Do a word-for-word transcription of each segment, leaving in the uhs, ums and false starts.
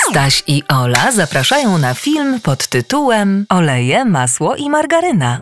Staś i Ola zapraszają na film pod tytułem Oleje, masło i margaryna.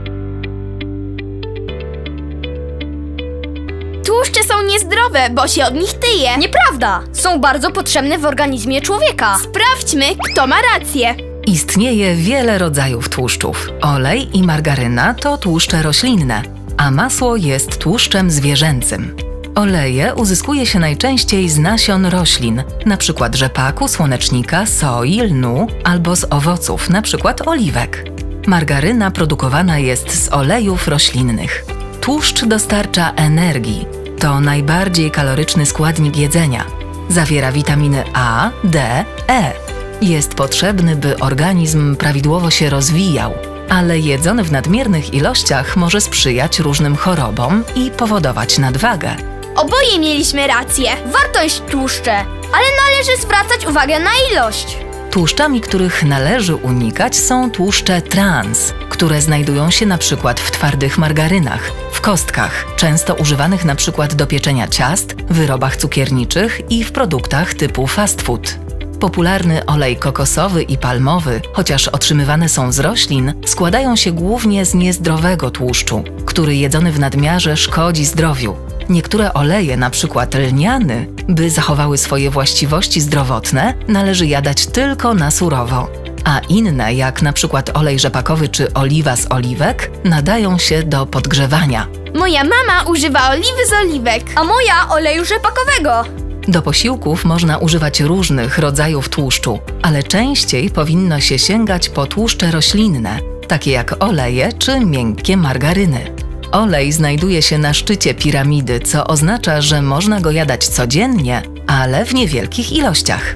Tłuszcze są niezdrowe, bo się od nich tyje. Nieprawda! Są bardzo potrzebne w organizmie człowieka. Sprawdźmy, kto ma rację. Istnieje wiele rodzajów tłuszczów. Olej i margaryna to tłuszcze roślinne, a masło jest tłuszczem zwierzęcym. Oleje uzyskuje się najczęściej z nasion roślin, np. rzepaku, słonecznika, soi, lnu albo z owoców, np. oliwek. Margaryna produkowana jest z olejów roślinnych. Tłuszcz dostarcza energii. To najbardziej kaloryczny składnik jedzenia. Zawiera witaminy A, D, E. Jest potrzebny, by organizm prawidłowo się rozwijał, ale jedzony w nadmiernych ilościach może sprzyjać różnym chorobom i powodować nadwagę. Oboje mieliśmy rację. Warto jeść tłuszcze, ale należy zwracać uwagę na ilość. Tłuszczami, których należy unikać, są tłuszcze trans, które znajdują się np. w twardych margarynach, w kostkach, często używanych np. do pieczenia ciast, wyrobach cukierniczych i w produktach typu fast food. Popularny olej kokosowy i palmowy, chociaż otrzymywane są z roślin, składają się głównie z niezdrowego tłuszczu, który jedzony w nadmiarze szkodzi zdrowiu. Niektóre oleje, np. lniany, by zachowały swoje właściwości zdrowotne, należy jadać tylko na surowo, a inne, jak np. olej rzepakowy czy oliwa z oliwek, nadają się do podgrzewania. Moja mama używa oliwy z oliwek, a moja oleju rzepakowego. Do posiłków można używać różnych rodzajów tłuszczu, ale częściej powinno się sięgać po tłuszcze roślinne, takie jak oleje czy miękkie margaryny. Olej znajduje się na szczycie piramidy, co oznacza, że można go jadać codziennie, ale w niewielkich ilościach.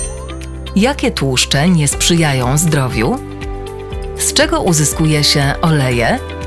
Jakie tłuszcze nie sprzyjają zdrowiu? Z czego uzyskuje się oleje?